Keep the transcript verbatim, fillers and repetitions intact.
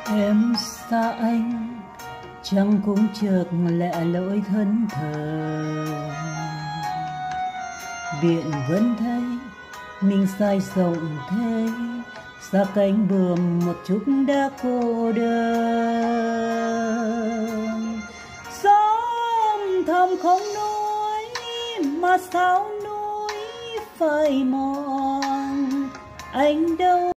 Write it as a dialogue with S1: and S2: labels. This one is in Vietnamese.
S1: Em xa anh chẳng cũng chợt lẻ loi thân thờ, biển vẫn thấy mình say rộng thế, xa cánh buồm một chút đã cô đơn. Gió âm thầm không nói mà sao núi phai mòn, anh đâu